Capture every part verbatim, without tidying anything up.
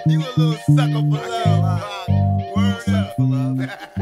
You a little sucker for love, dog. Word up. For love.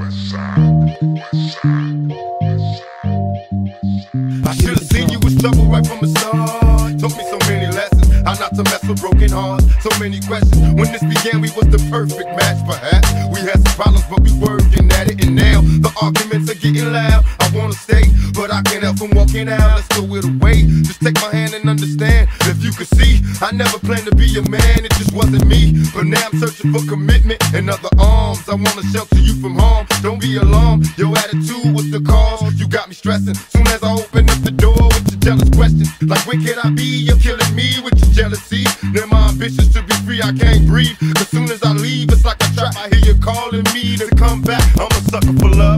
I should've seen you was trouble right from the start. Taught me so many lessons, how not to mess with broken hearts. So many questions. When this began, we was the perfect match, perhaps. We had some problems, but we working at it. And now the arguments are getting loud. I wanna stay, but I can't help from walking out. Let's go it away. Just take my hand and understand. If you could see, I never planned to be a man. It just wasn't me. But now I'm searching for commitment and other arms. I wanna shelter you from harm. Don't be alarmed. Your attitude was the cause. You got me stressing. Soon as I open up the door with your jealous questions, like where can I be? You're killing me with your jealousy. Then my ambitions to be free, I can't breathe. As soon as I leave, it's like a trap. I hear you calling me to come back. I'm a sucker for love.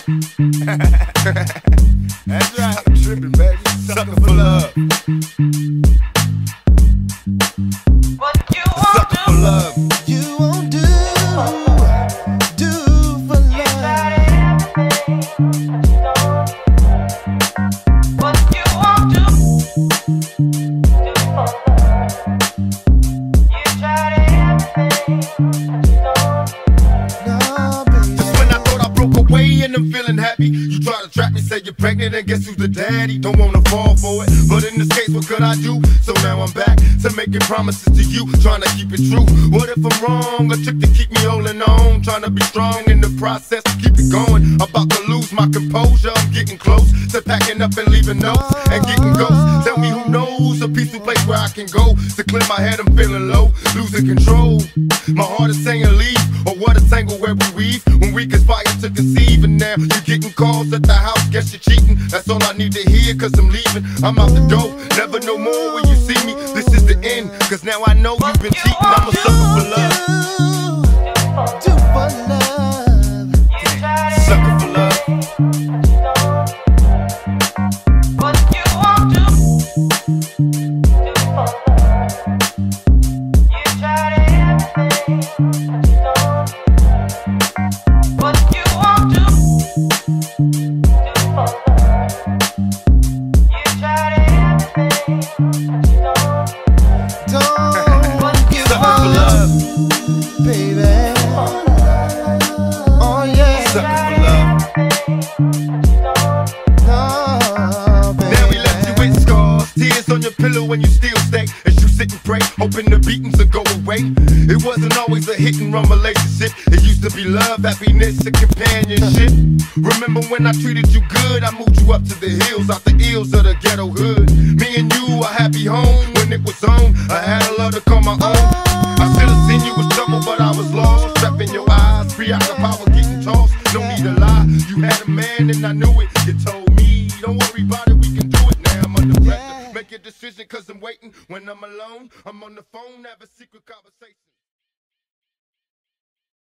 That's right. I'm tripping, baby. Sucker for love. What you won't Sucker do, for love. You won't do, do for you love. tried everything, but you don't. What you won't do, do for love. You tried everything, but you don't. No, baby. Just when I thought I broke away and I'm feeling happy, you try to trap me, say you're pregnant, and guess who's the daddy? Don't wanna fall for it, but in this case, what could I do? So now I'm back to making promises to you, trying to keep it true. What if I'm wrong? A trick to keep me holding on, trying to be strong in the process, keep it going. About to lose my composure, I'm getting close to packing up and leaving notes and getting ghosts. Tell me who knows a peaceful place where I can go to clear my head. I'm feeling low, losing control. My heart is saying leave, or what a tangle where we weave when we conspire to conceive. And now you're getting calls at the house, guess you're cheating. That's all I need to hear, cause I'm leaving. I'm out the door, never no more when you see me. This is the end, cause now I know you've been cheating. I'm a sucker for love. Do for love. You tried Sucker for love. everything, but you don't. What you won't do, do for love. You tried everything, but you don't. What you won't do, do for love. You tried everything, but you don't. Don't give Sucker for up, love. baby. Oh yeah. Sucker for love. No, baby. Now we left you with scars, tears on your pillow when you still stay. As you sit and pray, hoping the beatings will go away. It wasn't always a hit and run relationship. It used to be love, happiness, and companionship. Remember when I treated you good? I moved you up to the hills, out the ills of the ghetto hood. Me and you, a happy home when it was on. I had a love to call my own. I should've seen you was trouble, but I was lost. Strap in your eyes, preoccupied with getting tossed. No need to lie, you had a man and I knew it. You told me, don't worry about it, we can do it. Now I'm under pressure, make a decision cause I'm waiting. When I'm alone, I'm on the phone, have a secret conversation.